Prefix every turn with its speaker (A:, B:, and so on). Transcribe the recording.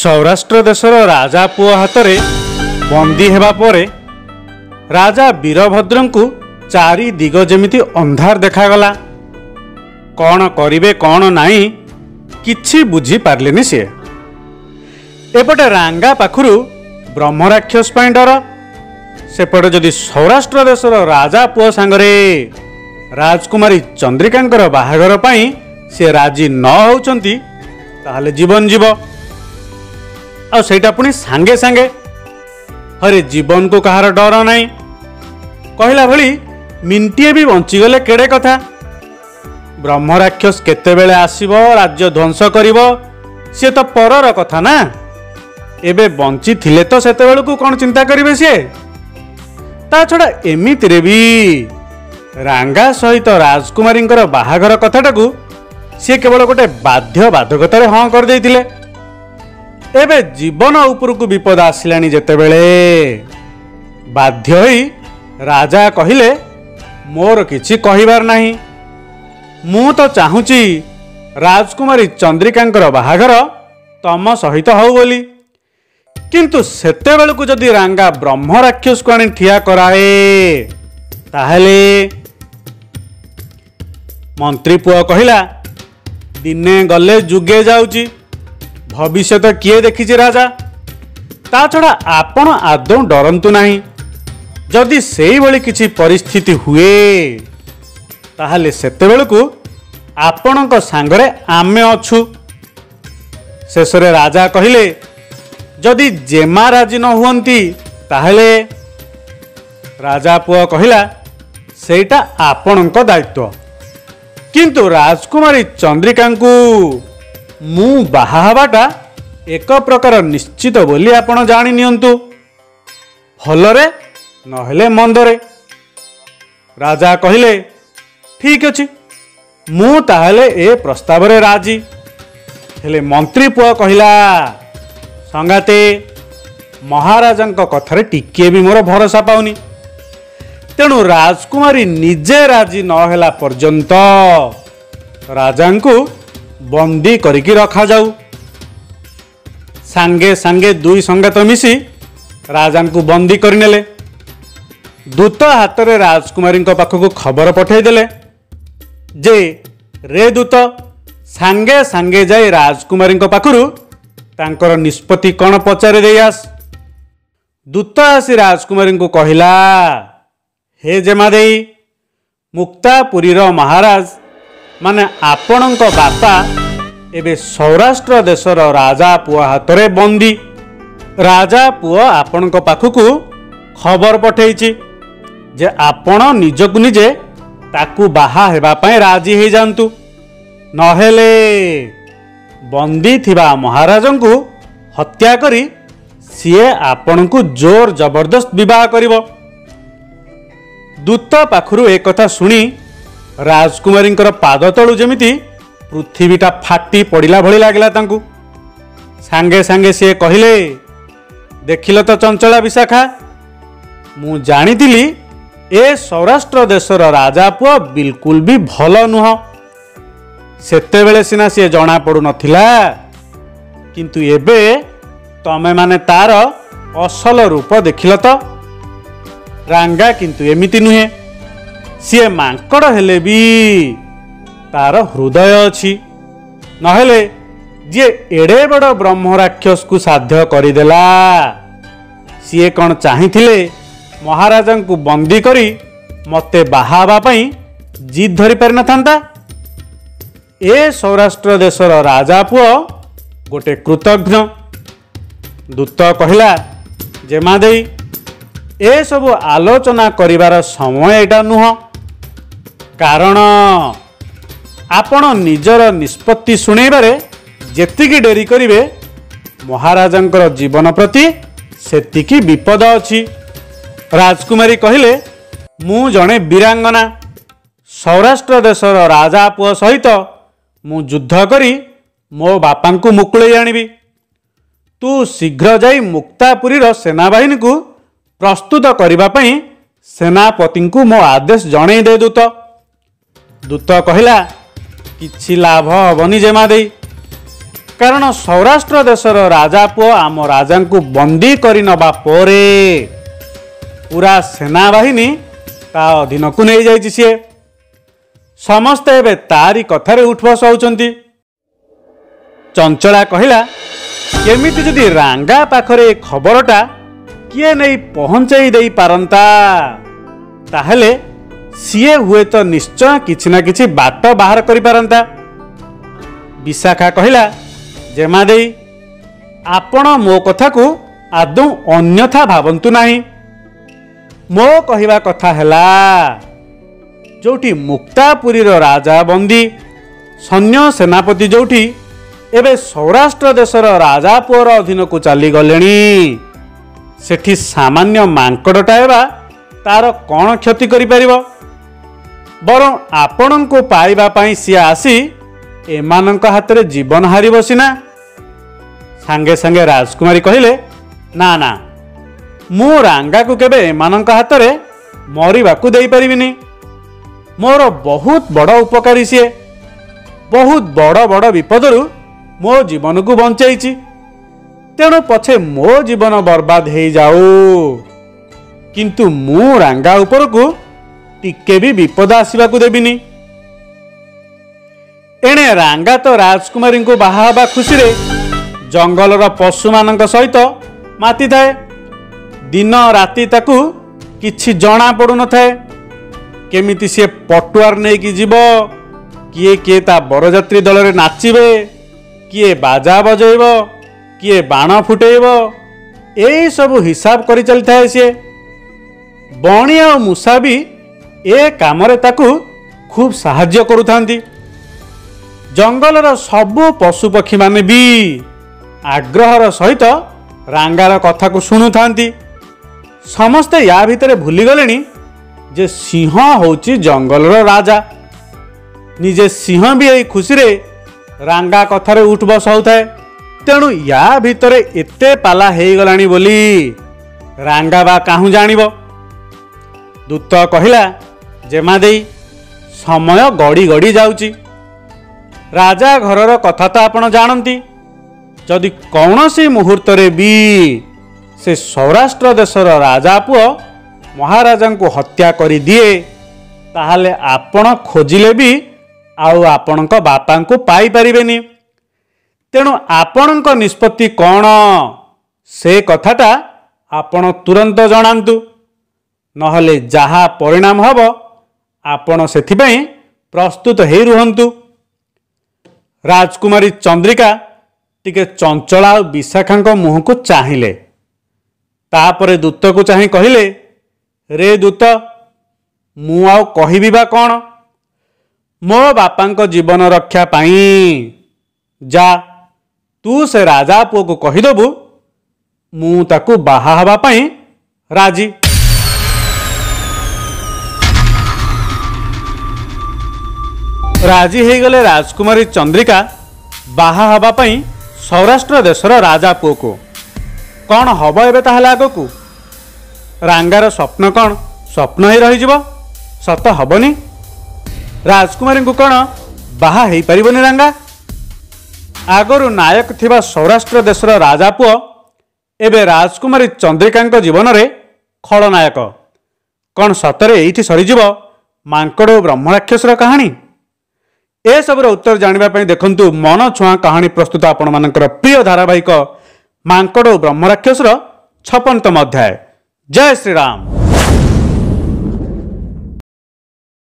A: सौराष्ट्र देशर राजा पुओ हाथ में बंदी हेबा परे राजा वीरभद्र को चारि दिग जेमिति अंधार देखागला। कौन करिवे कौन नाही किछि बुझी पारलेनि से। एपटे रांगा पाखुरु ब्रह्मराक्षस पाई डर, सेपटे जदि सौराष्ट्र देशर राजा पुओ सांगरे राजकुमारी चंद्रिकांकर बाहाघर पाई से राजी न होउचंती ताहले जीवन जीव आ सेटा पुणी सांगे सांगे। हरे जीवन को कहार डर नहीं कहला भली मिंटिए भी बंचीगले केड़े कथा। ब्रह्मराक्षस केतेबेले आसीबो राज्य ध्वंस करिवो से तो परर कथा ना। एबे बंची थिले तो सेतेबेल को कौन चिंता करिवे से। ता छड़ा एमितिरे भी रांगा सहित राजकुमारींकर बाहाघर कथाटाकू सी केवल गोटे बाध्य बाधकतारे हाँ कर देइथिले। एबे जीवन उपरकू विपद आसिलानी जेतेबेले बाध्य होई राजा कहिले मोर किछि कहिबार नाही, मु तो चाहूची राजकुमारी चंद्रिकांकर बाहाघर तम सहित हौ बोली। किंतु सेतेबेलकू जदि रांगा ब्रह्मराक्षस को आनी ठिया कराए ताहले मंत्री पुओ कहिला दिने गले जुगे जाउची, भविष्य तो किए देखिछि राजा। ता छड़ा आपण आदौ डरंतु नाही। जदि सेई भली किछि परिस्थिति हुए ताहले सेतेबेलकू आपणक सांगरे आमे अछु। शेषरे राजा कहिले जदि जेमा राजी न हुअंती ताहले राजा पुओ कहिला सेटा आपणक दायित्व, किंतु राजकुमारी चंद्रिकांकू मु बाहा हवाटा एक प्रकार निश्चित बोली आपण जानि नियंतु, भलरे नहेले मंदरे। राजा कहिले ठीक अछि मु ताहले ए प्रस्ताव रे राजी। हेले मंत्री पुओ कहिला संगाते महाराजंक कथारे टिके भी मोर भरोसा पाउनी, तेणु राजकुमारी निजे राजी नहेला पर्यंत राजांकू बंदी करिकी रखा जाऊ। सांगे सांगे दुई संगात मिसी राजांकू बंदी करनेले। दूत हाथ रे राजकुमारी पाखक खबर पठेदेले जे रे दूत सांगे सांगे जाई राजकुमारी पाखरु तांकर निष्पत्ति कौन पचारे दे आस। दूत आसी राजकुमारी को कहिला हे जेमादेई मुक्तापुरीर महाराज माने आपणक बापा एबे सौराष्ट्र देशर राजा पुओ हाथरे बंदी। राजा पुओ आपणक पाखकू खबर पठेइछि जे आपण निजकू निजे ताकू बाहा हेबा पई राजी हे जांतु, नहेले बंदी थिबा महाराजंकू हत्या करी सिए आपणकू जोर जबरदस्त विवाह करिवो। दूत पाखरु एक कथा सुनी राजकुमारींकर पाद तळु जेमिति पृथ्वीटा फाटी पड़िला भली लागला तांकू। सांगे सांगे से कहिले देखिल तो चंचला विशाखा, मु जानिथिली ए सौराष्ट्र देशर राजा पुओ बिल्कुल भी भल नुह। सेतेबेले सिना से जना पड़ु नथिला, किंतु एबे तमे माने तार असल रूप देखिल तो। रांगा किंतु एमिति नुहे, सी मांकड़ हेले भी तार हृदय अछि, नहेले जे एड़े बड़ ब्रह्मराक्षस को साध्य करदेला सी कौन चाहिथिले महाराजा को बंदी करी मते बाहाबा पई जिद धरी पारि नथांता। ए सौराष्ट्र देशर राजा पुओ गोटे कृतघ्न। दूत कहिला जेमादेई ए सब आलोचना करिवार समय एटा नुह, कारण आपण निजर निष्पत्ति शुणैबारे जेतिकी डेरी करिवे महाराजंकर जीवन प्रति सेतिकी विपद अछि। राजकुमारी कहिले मु जणे वीरांगना, सौराष्ट्र देशर राजा पुओ सहित मु युद्ध करी मो बापांकू मुकुळेई आनिबी। तू शीघ्र जाई मुक्तापुरीर सेनाबाहिनी को प्रस्तुत करिबा पई सेनापति को मो आदेश जणै दे। दूत कहिला किछि लाभ हबनी जेमादेई, कारण सौराष्ट्र देशर राजा पुओ आम राजा को बंदी कर नबा परे पूरा सेनाबाहिनी ता अधीन को नहीं जाइए सी समस्ते एवं तारी कथार उठबस होउछंती। चंचला कहला केमिति जदि रांगा पाखरे खबरटा किए नहीं पहुंचाई दे पारंता ताहले सीए हुए तो निश्चय किछि ना किछि बाट बाहर करि पारंता। विशाखा कहला जेमादेई आपण मो कथा को आदौ अन्यथा भावंतु नाही। मो कहिबा कथा हैला जोठी मुक्तापुरीर राजा बंदी सैन्य सेनापति जोठी एबे सौराष्ट्र देशर राजा पुअर अधीन को चली गलेनी सेठी सामान्य मांकड़टा एबा तार कौन क्षति करि परिबो बरं आपण को पाइबा पई सी आसी एमानंक हाथ रे जीवन हारी बसिना। सांगे सांगे राजकुमारी कहिले ना ना मु रांगा को केबे एमानंक हाथ रे मरिबाकू देई परिबिनी। मोर बहुत बड़ उपकारी सी बहुत बड़ बड़ विपदरु मो जीवन को बंचाई तेणु पछे मो जीवन बर्बाद हो जाऊ किंतु मु रांगा उपर को टिके भी विपद आसवा को देबिनी। एणे रांगा तो राजकुमारी को बाहा खुशी रे जंगलर पशु मानक सहित माती थाए। दिन राति ताकू किछि जणा पड़ू न थाए केमिति सी पटुआर नहीं कि जीव किए किए ता बरजात्री दल रे नाचिबे किए बाजा बजेब किए बाण फुटेब यही सब हिसाब कर चली थाए सी। बणी और मूषा भी ए काम रे ताकू खूब साहाय्य करुथांती। जंगलर सबु पशु पक्षी माने भी आग्रहर सहित रांगार कथा को शुणुथांती। समस्ते या भितरे भूली गलेनी जे सिंह होची जंगलर राजा निजे सिंह भी यही खुशी रे रांगा कथारे उठ बस होता है। तेणु या भितरे एते पाला हे गलानी बोली रांगा बा काहू जानिबो। दूत कहिला जेमादेई समय गड़ी गड़ी जाउची राजा घरर कथा तो आपण जानती जदि कौनसी मुहूर्त रे भी से सौराष्ट्र देशर राजा पुओ महाराजा को हत्या करी दिए ताहले आपण खोजिले भी आउ आपणक बापा को पाई परिबेनी। तेणु आपणक निष्पत्ति कौन से कथाटा आपण तुरंत जणांतु नहले जहा परिणाम हबो आपण सेथिपई प्रस्तुत हे रुहंतु। राजकुमारी चंद्रिका टिके चंचला और विशाखांक मुह को चाहिए तापरे दूत को चाहि कहिले रे दूत मु आउ कहिबी बा कौन मो बापांक जीवन रक्षा पाई जा तू से राजा पुओ को कहीदेबू मु ताकू बाहा हवा पाई राजी। राजी हो गले राजकुमारी चंद्रिका बाहा हवा पाई सौराष्ट्र देशर राजा पुओ को। कौन हब एबे ताहले आगकू रांगार स्वप्न कौन स्वप्न ही रही जीवो सत हबनी। राजकुमारी को कौन बाहा हो पारिबनी रांगा आगरु नायक थिबा सौराष्ट्र देशर राजा पुओ एबे राजकुमारी चंद्रिका जीवन रे खलनायक। कौन सतरे एठी सरीजीव मांकड़ और ब्रह्मराक्षसर कहानी ए सबर उत्तर जानिबा पई देखंतु मन छुआ कहानी प्रस्तुत आपण मानकर प्रिय धारावाहिक मांकड़ और ब्रह्मराक्षसर 56तम अध्याय। जय श्री राम।